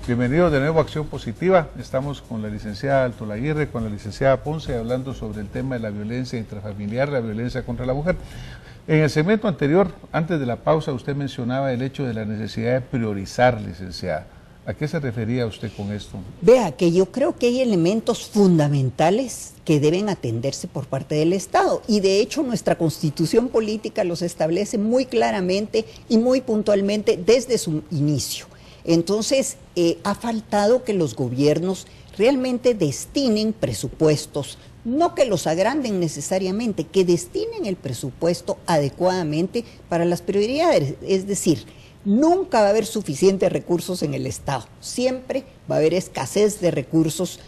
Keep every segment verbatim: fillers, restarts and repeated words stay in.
Bienvenidos de nuevo a Acción Positiva. Estamos con la licenciada Alto Aguirre, con la licenciada Ponce, hablando sobre el tema de la violencia intrafamiliar, la violencia contra la mujer. En el segmento anterior, antes de la pausa, usted mencionaba el hecho de la necesidad de priorizar, licenciada. ¿A qué se refería usted con esto? Vea, que yo creo que hay elementos fundamentales que deben atenderse por parte del Estado, y de hecho nuestra Constitución política los establece muy claramente y muy puntualmente desde su inicio. Entonces, eh, ha faltado que los gobiernos realmente destinen presupuestos, no que los agranden necesariamente, que destinen el presupuesto adecuadamente para las prioridades. Es decir, nunca va a haber suficientes recursos en el Estado, siempre va a haber escasez de recursos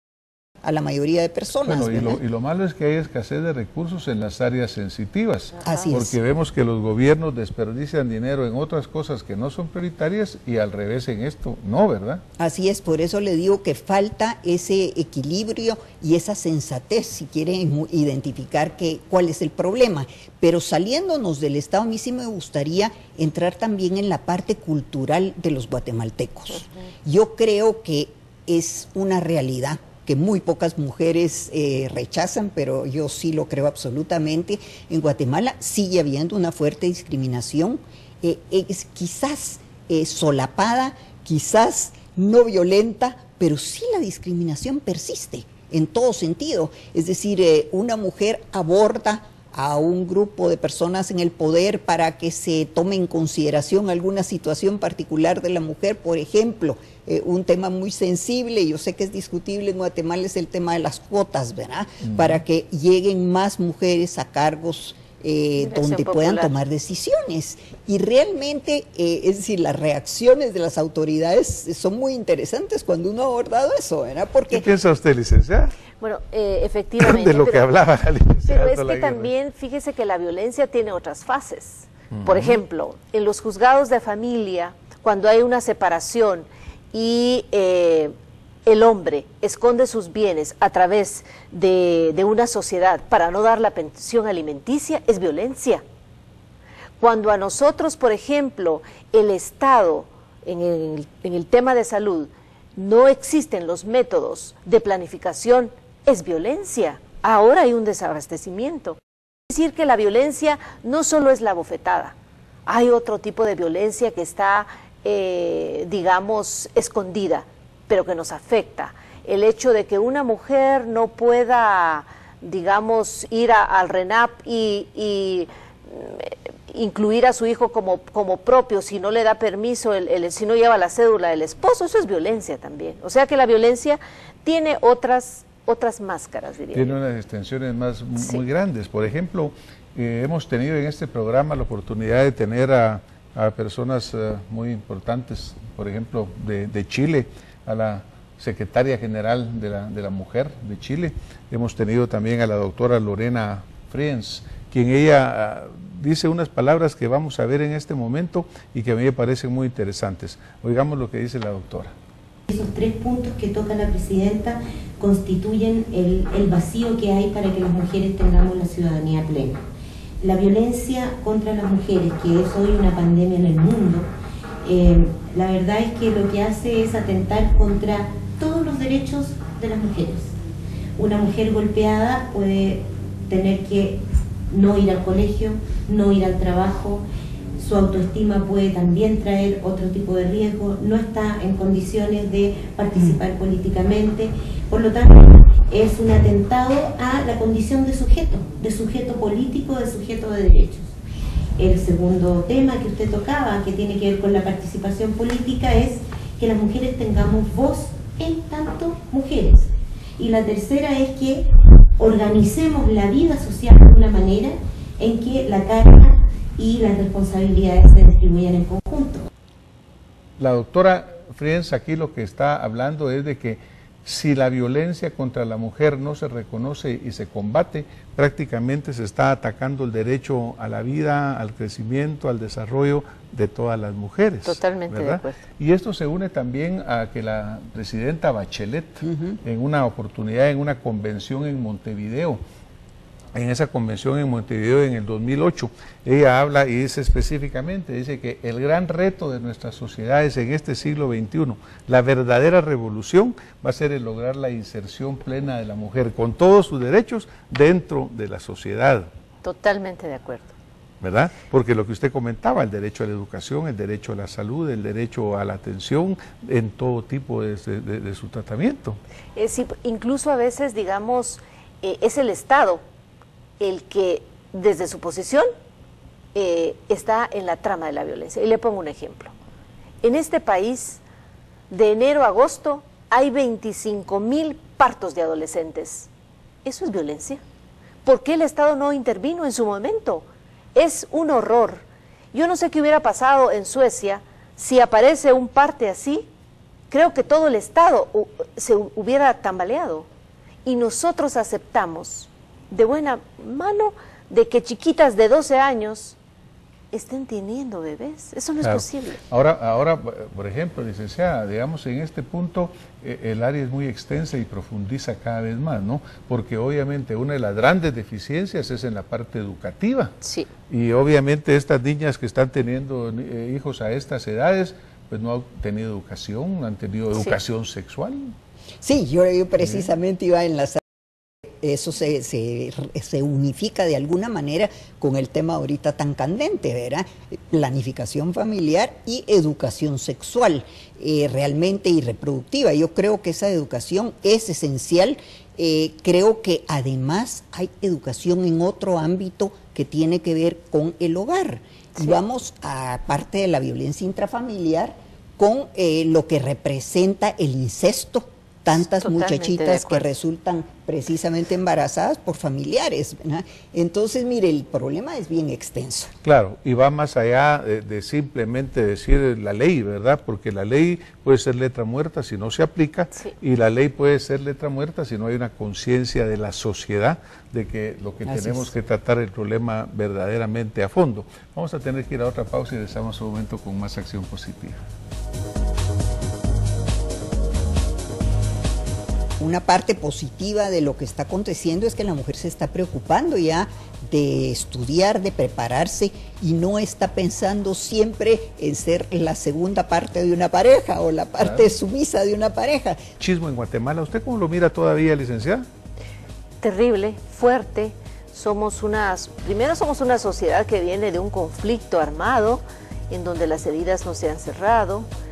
a la mayoría de personas. Bueno, y lo, y lo malo es que hay escasez de recursos en las áreas sensitivas, Así porque es. vemos que los gobiernos desperdician dinero en otras cosas que no son prioritarias y al revés en esto, no, ¿verdad? Así es, por eso le digo que falta ese equilibrio y esa sensatez, si quieren identificar que, cuál es el problema. Pero saliéndonos del Estado, a mí sí me gustaría entrar también en la parte cultural de los guatemaltecos. Uh-huh. Yo creo que es una realidad que muy pocas mujeres eh, rechazan, pero yo sí lo creo absolutamente. En Guatemala sigue habiendo una fuerte discriminación, eh, es quizás eh, solapada, quizás no violenta, pero sí la discriminación persiste en todo sentido. Es decir, eh, una mujer aborda a un grupo de personas en el poder para que se tome en consideración alguna situación particular de la mujer, por ejemplo, eh, un tema muy sensible, yo sé que es discutible en Guatemala, es el tema de las cuotas, ¿verdad? Uh-huh. Para que lleguen más mujeres a cargos eh, donde popular. puedan tomar decisiones. Y realmente, eh, es decir, las reacciones de las autoridades son muy interesantes cuando uno ha abordado eso, ¿verdad? Porque, ¿qué piensa usted, licenciada? Bueno, eh, efectivamente. De lo pero, que hablaba la licenciada. Pero es que también, fíjese que la violencia tiene otras fases. Uh-huh. Por ejemplo, en los juzgados de familia, cuando hay una separación y eh, el hombre esconde sus bienes a través de, de una sociedad para no dar la pensión alimenticia, es violencia. Cuando a nosotros, por ejemplo, el Estado, en el, en el tema de salud, no existen los métodos de planificación, es violencia. Ahora hay un desabastecimiento. Es decir, que la violencia no solo es la bofetada, hay otro tipo de violencia que está, eh, digamos, escondida, pero que nos afecta. El hecho de que una mujer no pueda, digamos, ir a, al RENAP y, y incluir a su hijo como, como propio, si no le da permiso, el, el, si no lleva la cédula del esposo, eso es violencia también. O sea que la violencia tiene otras, otras máscaras, diría Tiene yo. unas extensiones más Sí. muy grandes. Por ejemplo, eh, hemos tenido en este programa la oportunidad de tener a, a personas uh, muy importantes, por ejemplo, de, de Chile, a la secretaria general de la, de la mujer de Chile. Hemos tenido también a la doctora Lorena Friens, quien ella uh, dice unas palabras que vamos a ver en este momento y que a mí me parecen muy interesantes. Oigamos lo que dice la doctora. Esos tres puntos que toca la presidenta constituyen el, el vacío que hay para que las mujeres tengamos la ciudadanía plena. La violencia contra las mujeres, que es hoy una pandemia en el mundo, eh, la verdad es que lo que hace es atentar contra todos los derechos de las mujeres. Una mujer golpeada puede tener que no ir al colegio, no ir al trabajo, su autoestima puede también traer otro tipo de riesgo, no está en condiciones de participar mm. políticamente, por lo tanto es un atentado a la condición de sujeto, de sujeto político, de sujeto de derechos. El segundo tema que usted tocaba, que tiene que ver con la participación política, es que las mujeres tengamos voz en tanto mujeres. Y la tercera es que organicemos la vida social de una manera en que la carga y las responsabilidades se distribuyan en conjunto. La doctora Friens aquí lo que está hablando es de que si la violencia contra la mujer no se reconoce y se combate, prácticamente se está atacando el derecho a la vida, al crecimiento, al desarrollo de todas las mujeres. Totalmente, ¿verdad? de acuerdo. Y esto se une también a que la presidenta Bachelet, uh-huh. en una oportunidad, en una convención en Montevideo, en esa convención en Montevideo en el dos mil ocho, ella habla y dice específicamente, dice que el gran reto de nuestras sociedades en este siglo veintiuno, la verdadera revolución, va a ser el lograr la inserción plena de la mujer con todos sus derechos dentro de la sociedad. Totalmente de acuerdo. ¿Verdad? Porque lo que usted comentaba, el derecho a la educación, el derecho a la salud, el derecho a la atención en todo tipo de, de, de su tratamiento. Eh, sí, incluso a veces, digamos, eh, es el Estado el que desde su posición eh, está en la trama de la violencia. Y le pongo un ejemplo. En este país, de enero a agosto, hay veinticinco mil partos de adolescentes. ¿Eso es violencia? ¿Por qué el Estado no intervino en su momento? Es un horror. Yo no sé qué hubiera pasado en Suecia si aparece un parte así. Creo que todo el Estado se hubiera tambaleado. Y nosotros aceptamos de buena mano de que chiquitas de doce años estén teniendo bebés. Eso no claro. es posible. Ahora, ahora, por ejemplo, licenciada, digamos, en este punto eh, el área es muy extensa y profundiza cada vez más, ¿no? Porque obviamente una de las grandes deficiencias es en la parte educativa. Sí. Y obviamente estas niñas que están teniendo eh, hijos a estas edades, pues no han tenido educación, no han tenido sí. educación sexual. Sí, yo, yo precisamente ¿Sí? iba a enlazar. Eso se, se, se unifica de alguna manera con el tema ahorita tan candente, ¿verdad? Planificación familiar y educación sexual, eh, realmente y reproductiva. Yo creo que esa educación es esencial. Eh, creo que además hay educación en otro ámbito que tiene que ver con el hogar. Sí. Y vamos a parte de la violencia intrafamiliar con eh, lo que representa el incesto. Tantas Totalmente muchachitas que resultan precisamente embarazadas por familiares, ¿verdad? Entonces, mire, el problema es bien extenso. Claro, y va más allá de, de simplemente decir la ley, ¿verdad? Porque la ley puede ser letra muerta si no se aplica, sí. y la ley puede ser letra muerta si no hay una conciencia de la sociedad de que lo que Así tenemos es. que tratar el problema verdaderamente a fondo. Vamos a tener que ir a otra pausa y regresamos un momento con más acción positiva. Una parte positiva de lo que está aconteciendo es que la mujer se está preocupando ya de estudiar, de prepararse y no está pensando siempre en ser la segunda parte de una pareja o la parte claro. sumisa de una pareja. Machismo en Guatemala, ¿usted cómo lo mira todavía, licenciada? Terrible, fuerte. Somos unas, primero somos una sociedad que viene de un conflicto armado en donde las heridas no se han cerrado.